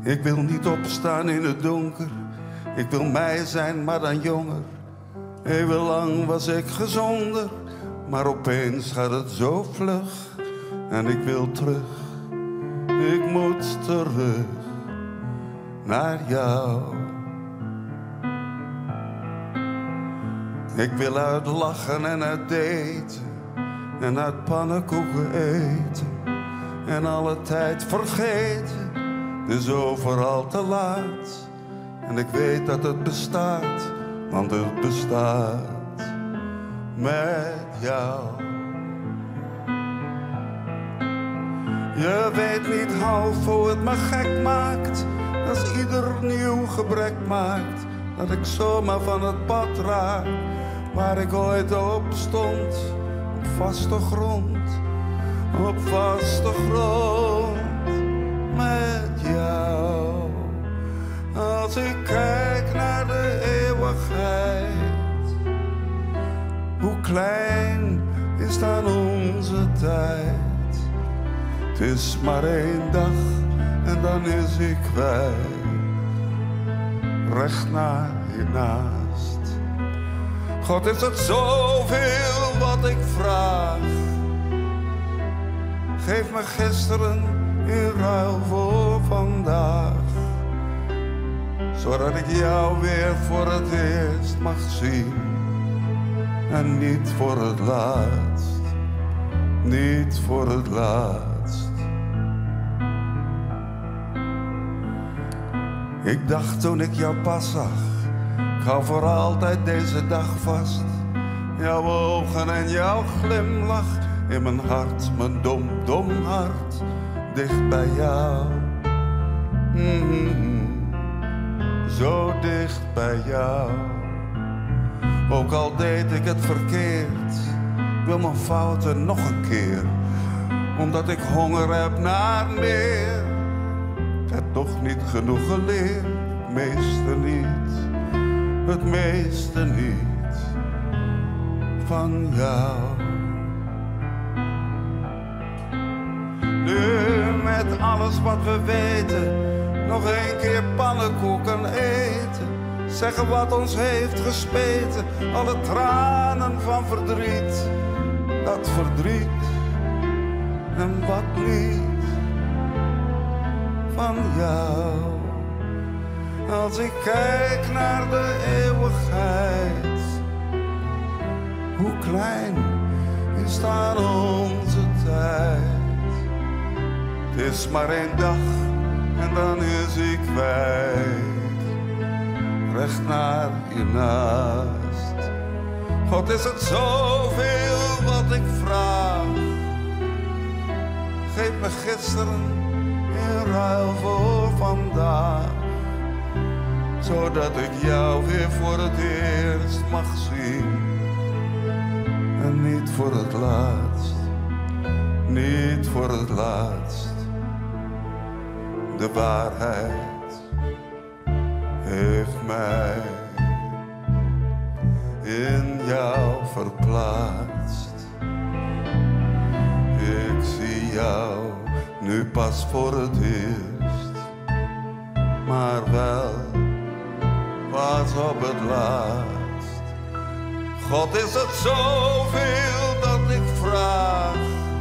Ik wil niet opstaan in het donker. Ik wil mij zijn, maar dan jonger. Eeuwenlang was ik gezonder, maar opeens gaat het zo vlug. En ik wil terug, ik moet terug naar jou. Ik wil uit lachen en uit daten en uit pannenkoeken eten en alle tijd vergeten. Het is overal te laat en ik weet dat het bestaat, want het bestaat met jou. Je weet niet half hoe het me gek maakt als ieder nieuw gebrek maakt dat ik zomaar van het pad raak waar ik ooit op stond, op vaste grond, op vaste grond met jou. Als ik kijk naar de eeuwigheid, hoe klein is dan onze tijd? Het is maar één dag en dan is ik kwijt, recht naar hiernaast. God, is het zoveel wat ik vraag? Geef me gisteren in ruil voor vandaag, zodat ik jou weer voor het eerst mag zien. En niet voor het laatst, niet voor het laatst. Ik dacht toen ik jou pas zag, ik hou voor altijd deze dag vast. Jouw ogen en jouw glimlach in mijn hart, mijn dom hart, dicht bij jou. Zo dicht bij jou. Ook al deed ik het verkeerd, wil mijn fouten nog een keer, omdat ik honger heb naar meer. Ik heb toch niet genoeg geleerd, het meeste niet, het meeste niet van jou. Nu met alles wat we weten, nog een keer pannenkoeken eten, zeggen wat ons heeft gespeten, alle tranen van verdriet, dat verdriet en wat niet van jou. Als ik kijk naar de eeuwigheid, hoe klein is dan onze tijd? Het is maar één dag en dan is ik kwijt, recht naar hiernaast. God, is het zoveel wat ik vraag? Geef me gisteren in ruil voor vandaag, zodat ik jou weer voor het eerst mag zien. En niet voor het laatst, niet voor het laatst. De waarheid heeft mij in jou verplaatst. Ik zie jou nu pas voor het eerst, maar wel pas op het laatst. God, is het zoveel dat ik vraag?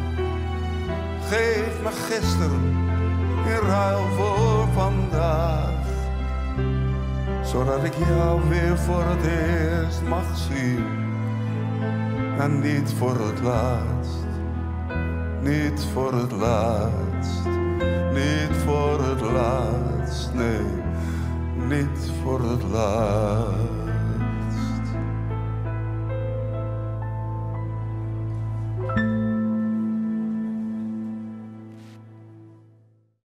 Geef me gisteren in ruil voor vandaag, zodat ik jou weer voor het eerst mag zien. En niet voor het laatst, niet voor het laatst, niet voor het laatst, nee, niet voor het laatst.